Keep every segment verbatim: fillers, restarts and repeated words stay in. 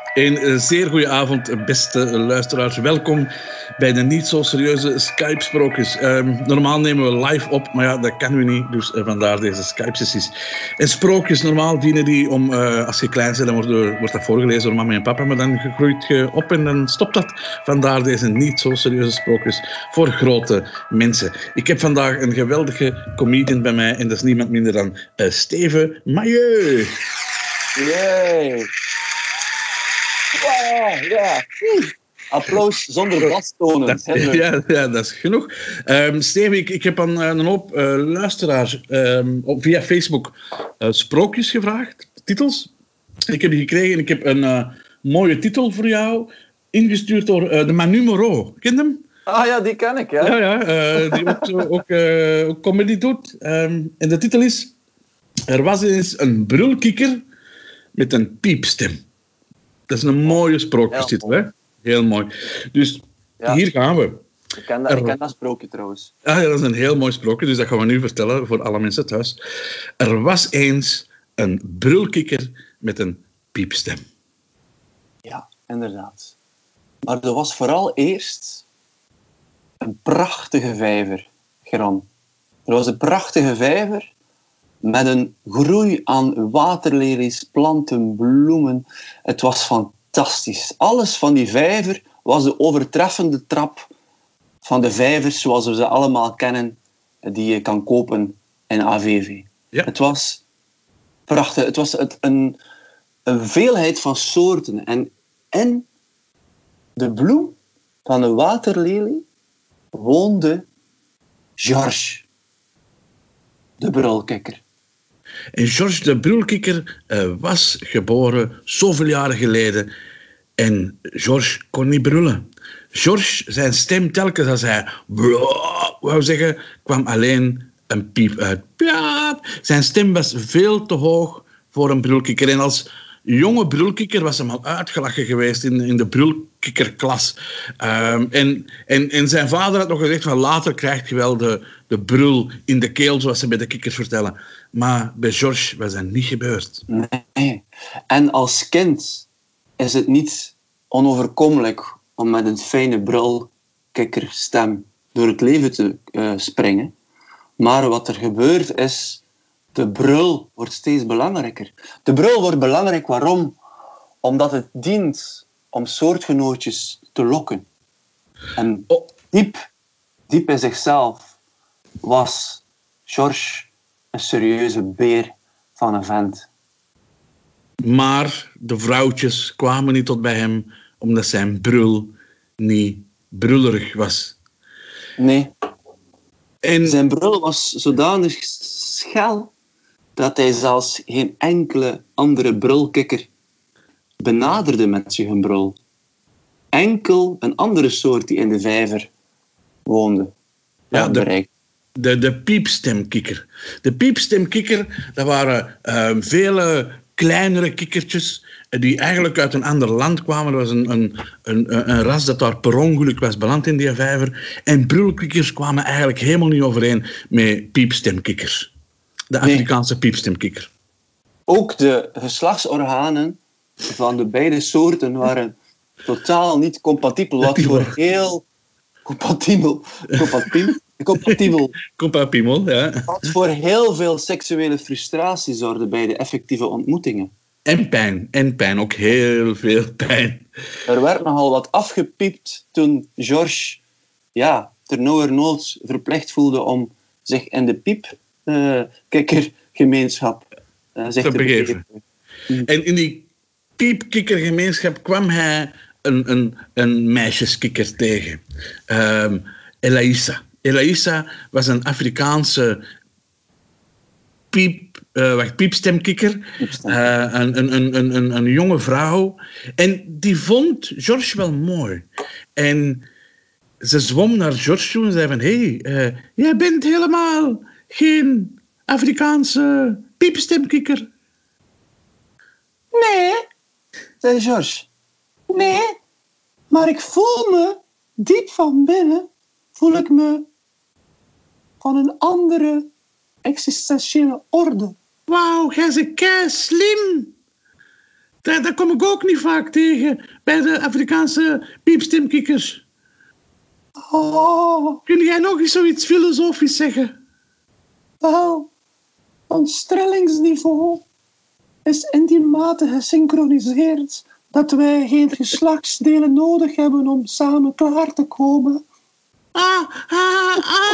Een zeer goede avond, beste luisteraars. Welkom bij de niet zo serieuze Skype-sprookjes. Um, normaal nemen we live op, maar ja, dat kan we niet. Dus uh, vandaar deze Skype-sessies. En sprookjes, normaal dienen die om... Uh, als je klein bent, dan wordt, wordt dat voorgelezen door mama en papa. Maar dan groeit je op en dan stopt dat. Vandaar deze niet zo serieuze sprookjes voor grote mensen. Ik heb vandaag een geweldige comedian bij mij. En dat is niemand minder dan uh, Steven Mailleu. Yay! Ja, ja. Applaus zonder bastonen. Dat, ja, ja, dat is genoeg. Um, Steven, ik, ik heb aan een hoop uh, luisteraars um, op, via Facebook uh, sprookjes gevraagd, titels. Ik heb die gekregen en ik heb een uh, mooie titel voor jou, ingestuurd door uh, de Manu Moreau. Ken je hem? Ah ja, die ken ik, ja. Ja, ja, uh, die ook, ook, uh, ook comedy doet. Um, en de titel is... Er was eens een brulkikker met een piepstem. Dat is een mooie sprookjestitel, hè? Heel mooi. Dus ja. Hier gaan we. Ik ken dat, er... ik ken dat sprookje trouwens. Ah, ja, dat is een heel mooi sprookje, dus dat gaan we nu vertellen voor alle mensen thuis. Er was eens een brulkikker met een piepstem. Ja, inderdaad. Maar er was vooral eerst een prachtige vijver, Geron. Er was een prachtige vijver met een groei aan waterlelies, planten, bloemen. Het was fantastisch. Alles van die vijver was de overtreffende trap van de vijvers zoals we ze allemaal kennen, die je kan kopen in A V V. Ja. Het was prachtig. Het was het, een, een veelheid van soorten. En in de bloem van de waterlelie woonde George, de brulkikker. En George de brulkikker uh, was geboren zoveel jaren geleden. En George kon niet brullen. George, zijn stem telkens als hij wou zeggen, kwam alleen een piep uit. Piep. Zijn stem was veel te hoog voor een brulkikker. En als jonge brulkikker was hem al uitgelachen geweest in, in de brulkikkerklas. Um, en, en, en zijn vader had nog gezegd van later krijg je wel de, de brul in de keel, zoals ze bij de kikkers vertellen. Maar bij George was dat niet gebeurd. Nee. En als kind is het niet onoverkomelijk om met een fijne brulkikkerstem door het leven te uh, springen. Maar wat er gebeurt is, de brul wordt steeds belangrijker. De brul wordt belangrijk, waarom? Omdat het dient om soortgenootjes te lokken. En diep, diep in zichzelf was George een serieuze beer van een vent. Maar de vrouwtjes kwamen niet tot bij hem, omdat zijn brul niet brullerig was. Nee. En... Zijn brul was zodanig schel dat hij zelfs geen enkele andere brulkikker benaderde met zijn brul. Enkel een andere soort die in de vijver woonde. Ja, de, de, de piepstemkikker. De piepstemkikker, dat waren uh, vele kleinere kikkertjes die eigenlijk uit een ander land kwamen. Er was een, een, een, een ras dat daar per ongeluk was beland in die vijver. En brulkikkers kwamen eigenlijk helemaal niet overeen met piepstemkikkers. De Afrikaanse nee. piepstemkikker. Ook de geslachtsorganen van de beide soorten waren totaal niet compatibel. Wat voor heel compatibel... Compatibel? Compatibel. Compatibel, ja. Wat voor heel veel seksuele frustratie zorgde bij de effectieve ontmoetingen. En pijn. En pijn. Ook heel veel pijn. Er werd nogal wat afgepiept toen George ja, ternauwernood verplicht voelde om zich in de piepkikkergemeenschap uh, zich te, te begeven. Mm. En in die piepkikkergemeenschap kwam hij een, een, een meisjeskikker tegen. Um, Elaïsa. Elaïsa was een Afrikaanse piep, uh, wacht, piepstemkikker. Piepstem. Uh, een, een, een, een, een jonge vrouw. En die vond George wel mooi. En ze zwom naar George toe en zei van... Hé, hey, uh, jij bent helemaal geen Afrikaanse piepstemkikker. Nee, zei George. Nee, maar ik voel me diep van binnen... voel ik me van een andere existentiële orde. Wauw, jij bent kei slim. Dat, dat kom ik ook niet vaak tegen bij de Afrikaanse piepstemkikkers. Oh, Kun jij nog eens zoiets filosofisch zeggen? wel, ons trillingsniveau is in die mate gesynchroniseerd dat wij geen geslachtsdelen nodig hebben om samen klaar te komen. Ah, ah,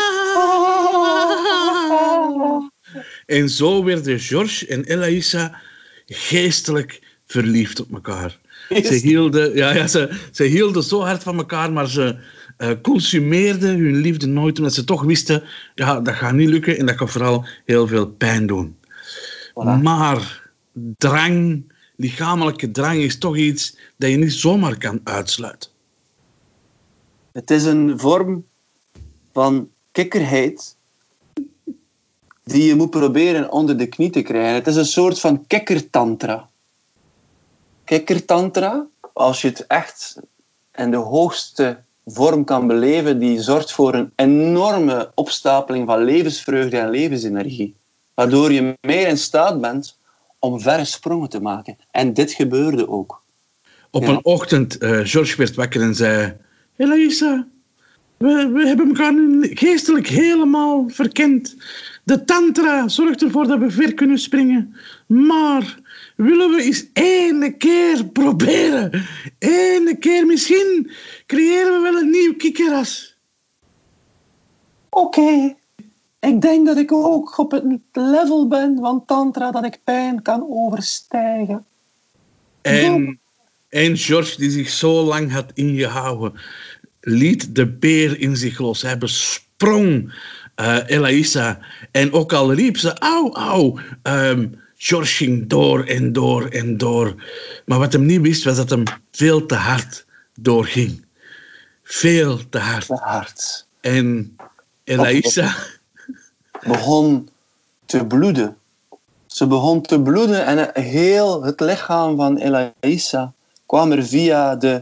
ah. En zo werden George en Elaïsa geestelijk verliefd op elkaar. Ze hielden, ja, ja, ze, ze hielden zo hard van elkaar, maar ze uh, consumeerden hun liefde nooit, omdat ze toch wisten, ja, dat gaat niet lukken en dat gaat vooral heel veel pijn doen. Voilà. Maar drang, lichamelijke drang is toch iets dat je niet zomaar kan uitsluiten. Het is een vorm van kikkerheid die je moet proberen onder de knie te krijgen. Het is een soort van kikkertantra. Kikkertantra, als je het echt in de hoogste vorm kan beleven, die zorgt voor een enorme opstapeling van levensvreugde en levensenergie. Waardoor je meer in staat bent om verre sprongen te maken. En dit gebeurde ook. Op Ja. een ochtend, uh, George werd wakker en zei... Elaïsa, we, we hebben elkaar nu geestelijk helemaal verkend. De tantra zorgt ervoor dat we ver kunnen springen. Maar willen we eens één keer proberen? Eén keer misschien creëren we wel een nieuw kikkerras. Oké, okay. Ik denk dat ik ook op het level ben van tantra dat ik pijn kan overstijgen. En, en George, die zich zo lang had ingehouden, liet de beer in zich los. Hij besprong uh, Elaïsa. En ook al riep ze, auw, auw, um, George ging door en door en door. Maar wat hem niet wist, was dat hem veel te hard doorging. Veel te hard. Te hard. En Elaïsa begon te bloeden. Ze begon te bloeden en heel het lichaam van Elaïsa kwam er via de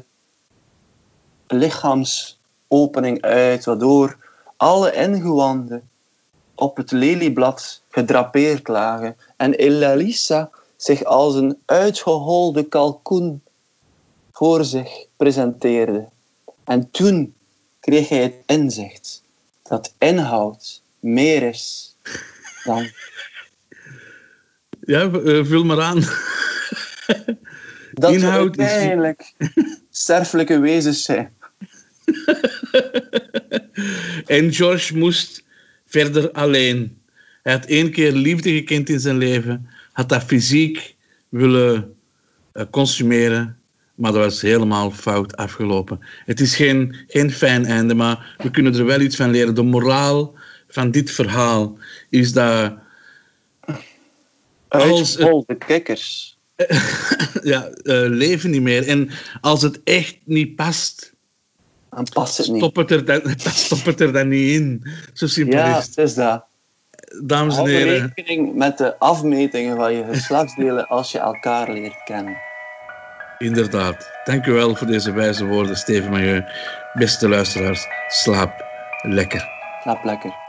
lichaamsopening uit, waardoor alle ingewanden op het lelieblad gedrapeerd lagen en Elaïsa zich als een uitgeholde kalkoen voor zich presenteerde. En toen kreeg hij het inzicht dat inhoud meer is dan... Ja, uh, vul maar aan. Dat inhoud we uiteindelijk is... sterfelijke wezens zijn. En George moest verder alleen. Hij had één keer liefde gekend in zijn leven, had dat fysiek willen uh, consumeren, maar dat was helemaal fout afgelopen. Het is geen, geen fijn einde, maar we kunnen er wel iets van leren. De moraal van dit verhaal is dat... Uitgeholde kikkers. ja, uh, leven niet meer. En als het echt niet past... Dan past het niet. Stop het er dan, stop het er dan niet in. Zo simpel ja, is het. het is dat. Dames en Hou heren. rekening met de afmetingen van je geslachtsdelen als je elkaar leert kennen. Inderdaad. Dank u wel voor deze wijze woorden, Steven Mailleu. Beste luisteraars, slaap lekker. Slaap lekker.